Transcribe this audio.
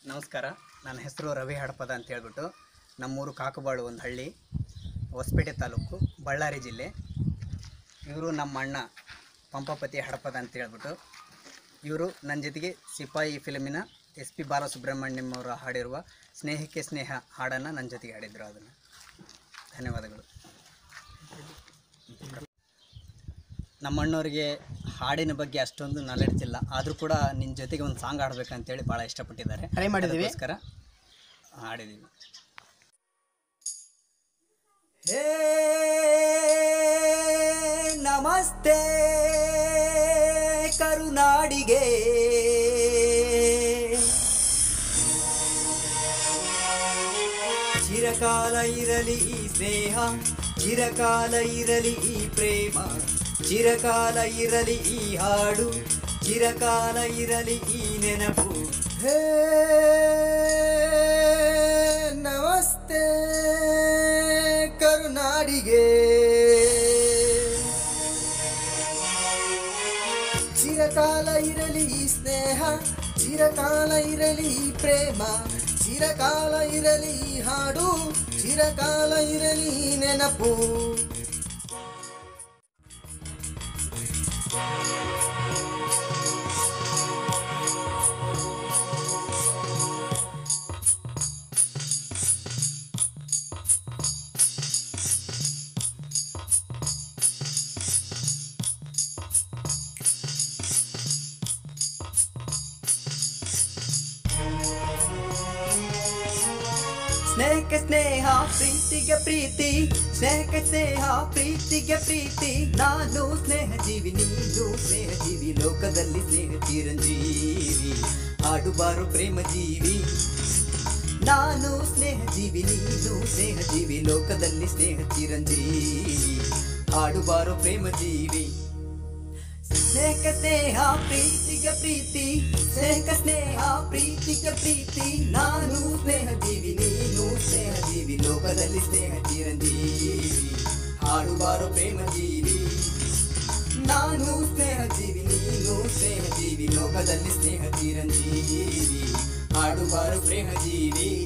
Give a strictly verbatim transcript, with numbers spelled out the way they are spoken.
ನಮಸ್ಕಾರ. ನನ್ನ ಹೆಸರು ರವಿ ಹಡಪದ ಅಂತ ಹೇಳ್ಬಿಟ್ಟು. ನಮ್ಮೂರು ಕಾಕುಬಾಳು ಒಂದು ಹಳ್ಳಿ, ಹೊಸಪೇಟೆ ತಾಲೂಕು, ಬಳ್ಳಾರಿ ಜಿಲ್ಲೆ. ಇವರು ನಮ್ಮ ಅಣ್ಣ ಪಂಪಪತಿ ಹಡಪದ ಅಂತ ಹೇಳ್ಬಿಟ್ಟು. ಇವರು ನನ್ನ ಜೊತೆಗೆ ಸಿಪಾಯಿ ಫಿಲ್ಮಿನ ಎಸ್ ಪಿ ಬಾಲಸುಬ್ರಹ್ಮಣ್ಯಂ ಅವರು ಹಾಡಿರುವ ಸ್ನೇಹಕ್ಕೆ ಸ್ನೇಹ ಹಾಡನ್ನು ನನ್ನ ಜೊತೆಗೆ ಹಾಡಿದ್ರು. ಅದನ್ನು ಧನ್ಯವಾದಗಳು. ನಮ್ಮ ಅಣ್ಣವ್ರಿಗೆ ಹಾಡಿನ ಬಗ್ಗೆ ಅಷ್ಟೊಂದು ನಾಲೆಡ್ಜ್ ಇಲ್ಲ, ಆದರೂ ಕೂಡ ನಿನ್ನ ಜೊತೆಗೆ ಒಂದು ಸಾಂಗ್ ಹಾಡಬೇಕಂತೇಳಿ ಭಾಳ ಇಷ್ಟಪಟ್ಟಿದ್ದಾರೆ. ಟ್ರೈ ಮಾಡಿದ್ದೀವಿ, ಅದಕ್ಕೋಸ್ಕರ ಹಾಡಿದ್ದೀವಿ. ಹೇ ನಮಸ್ತೆ ಕರುನಾಡಿಗೆ, ಚಿರಕಾಲ ಇರಲಿ ಈ ಸ್ನೇಹ, ಚಿರಕಾಲ ಇರಲಿ ಈ ಪ್ರೇಮ, ಚಿರಕಾಲ ಇರಲಿ ಈ ಹಾಡು, ಚಿರಕಾಲ ಇರಲಿ ಈ ನೆನಪು. ಹೇ ನಮಸ್ತೆ ಕರುನಾಡಿಗೆ, ಚಿರಕಾಲ ಇರಲಿ ಈ ಸ್ನೇಹ, ಚಿರಕಾಲ ಇರಲಿ ಈ ಪ್ರೇಮ, ಚಿರಕಾಲ ಇರಲಿ ಈ ಹಾಡು, ಚಿರಕಾಲ ಇರಲಿ ಈ ನೆನಪು. ಸ್ನೇಹಕ್ಕೆ ಸ್ನೇಹ, ಪ್ರೀತಿಗೆ ಪ್ರೀತಿ, ಸ್ನೇಹಕ್ಕೆ ಸ್ನೇಹ, ಪ್ರೀತಿಗೆ ಪ್ರೀತಿ. ನಾನು ಸ್ನೇಹ ಜೀವಿ, ನೀನು ಸ್ನೇಹ ಜೀವಿ, ಲೋಕದಲ್ಲಿ ಸ್ನೇಹ ಚಿರಂಜೀವಿ, ಹಾಡುಬಾರು ಪ್ರೇಮ ಜೀವಿ. ನಾನು ಸ್ನೇಹ ಜೀವಿ, ನೀನು ಸ್ನೇಹ ಜೀವಿ, ಲೋಕದಲ್ಲಿ ಸ್ನೇಹ ಚಿರಂಜೀವಿ, ಹಾಡುಬಾರು ಪ್ರೇಮ ಜೀವಿ. ಸ್ನೇಹಕ್ಕೆ ಸ್ನೇಹ, ಪ್ರೀತಿಗೆ ಪ್ರೀತಿ, ಸ್ನೇಹಕ್ಕೆ ಸ್ನೇಹ, ಪ್ರೀತಿಗೆ ಪ್ರೀತಿ. ನಾನು ಸ್ನೇಹ ಜೀವಿ, ನೀನು ಸ್ನೇಹ ಜೀವಿ, ಲೋಕದಲ್ಲಿ ಸ್ನೇಹ ಚಿರಂಜೀವಿ, ಹಾಡುಬಾರು ಪ್ರೇಮ ಜೀವಿ. ನಾನು ಸ್ನೇಹ ಜೀವಿ, ನೀನು ಸ್ನೇಹ ಜೀವಿ, ಲೋಕದಲ್ಲಿ ಸ್ನೇಹ ಚಿರಂಜೀವಿ, ಹಾಡುಬಾರು ಪ್ರೇಮ ಜೀವಿ.